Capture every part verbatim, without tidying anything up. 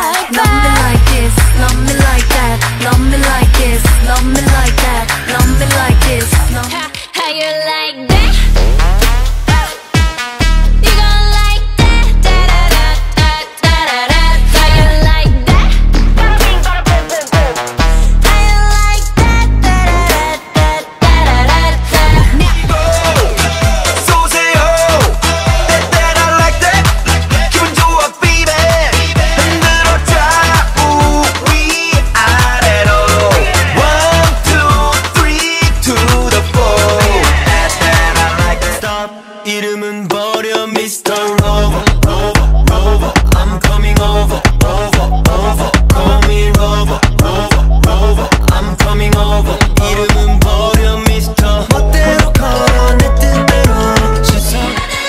like that. Love me like this, love me like that. Love me like this, love me like that. Love me like this. How, how you like that? You gon' like that? Da da da da da da da. How you like that? How you like that? Da da da da da da da. 쏘세요. That that I like that. 기분 좋아, baby. 흔들어줘 우위 아래로. One, two, three to the four. That that I like that. Stop. 이름은 버려 미스터 Rover, Rover, Rover. I'm coming over, over, over. Call me Rover, Rover, Rover. I'm coming over. 이름은 버려 미스터 멋대로 걸어 내 뜻대로 시선.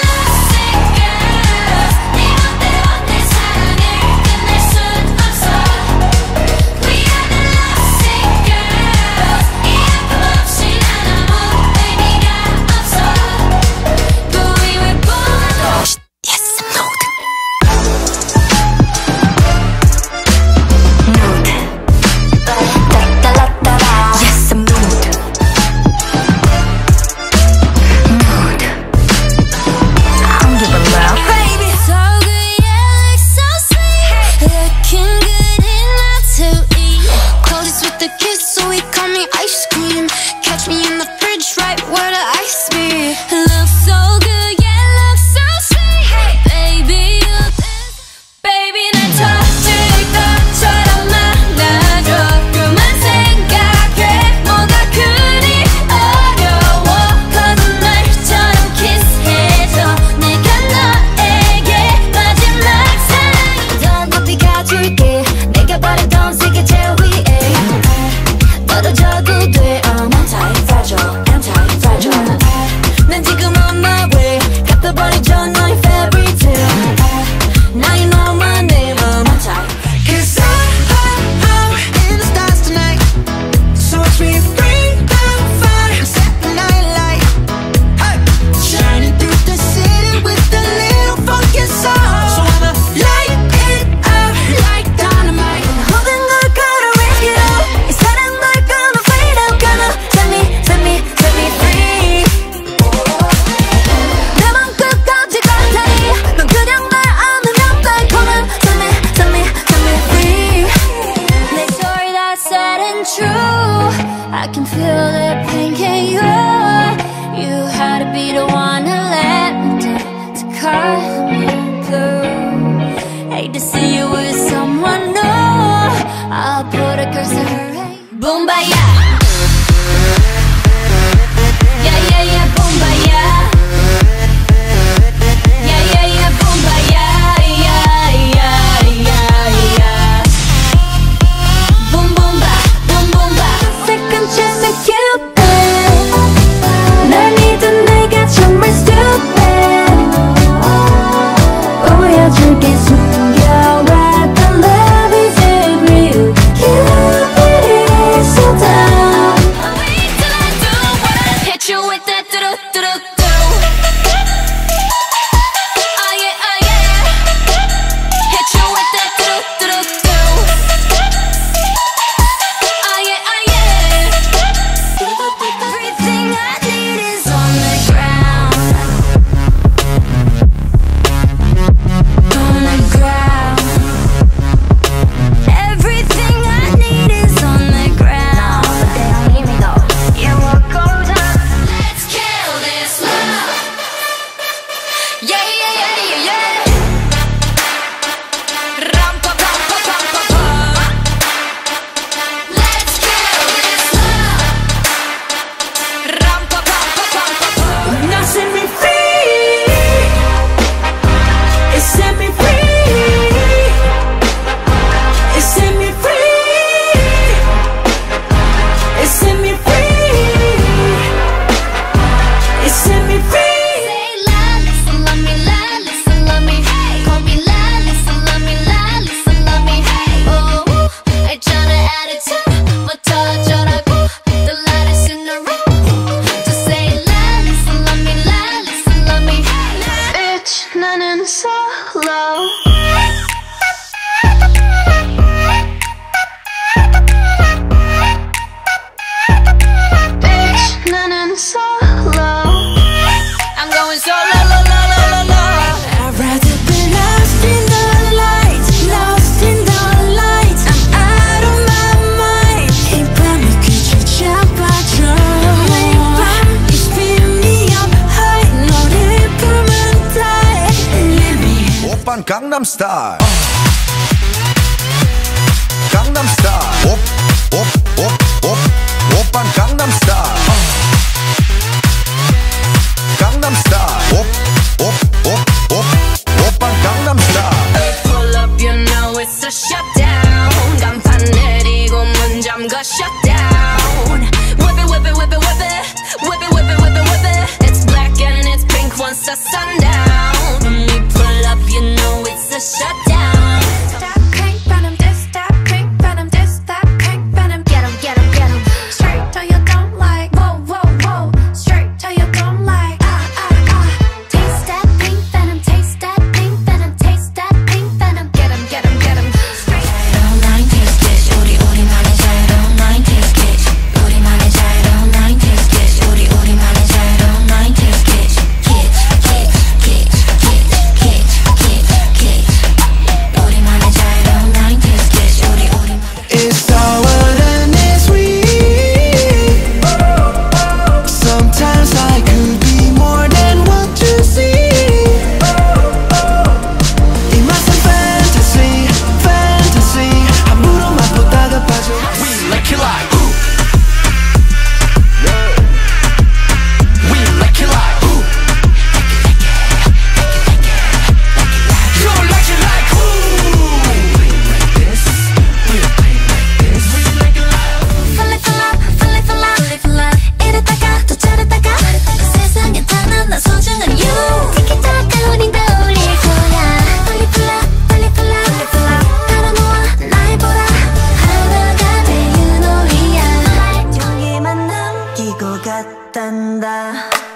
I can feel the pain, can you? You had to be the one to let me down, to cut me through. Hate to see you with someone new. I'll put a curse on her head. Boom, bye, yeah. Yeah, yeah, yeah, boom, bye, yeah. Yeah, yeah, yeah, boom, bye, yeah, yeah, yeah, yeah, yeah. Boom, boom, ba, boom, boom, ba. Second chance at Cupid. Gangnam Style. Gangnam Style. Op, op, op, op, oppan Gangnam Style. Gangnam Style. Op, op, op, op, oppan Gangnam Style. Pull up, you know it's a shutdown. 간판 내리고 문 잠가 shutdown. Whip it, whip it, whip it, whip it, whip it, whip it, whip it, whip it. It's black and it's pink once the sundown. When we pull up, you know it's a shutdown. Stop, pink, venom, this, stop, pink, venom, this, stop, pink, venom. Get 'em, get 'em, get 'em. Straight till you don't like. Whoa, whoa, whoa. Straight till you don't like. Ah, ah, ah. Taste that pink venom, taste that pink venom, taste that pink venom. Get 'em, get 'em, get 'em. Straight. 자유로운 nineties kids, 우리 우리만의 자유로운 nineties kids. 우리만의 자유로운 nineties kids, 우리 우리만의 자유로운 nineties kids. Kids, kids, kids, kids, kids, kids, kids. 우리만의 자유로운 nineties kids, 우리 우리만의. It's sour and it's sweet. Sometimes I could be more than what you see. 이 맛은 fantasy, fantasy. 함부로 맛보다가 빠져. We like it like ooh. We like it like ooh. You like it like ooh. Like this, we play like this. We like it like Fall it, fall up, fall it, fall up, fall it, fall up. 이랬다가 또 저랬다가 세상에 단 하나 소중한 you. 티키타카 우린 다 올릴 거야. Fall it, fall up, fall it, fall up, fall it, fall up. 달아놓아 날 보라. 하나가 내 유놀이야. 종이만 남기고 갔단다.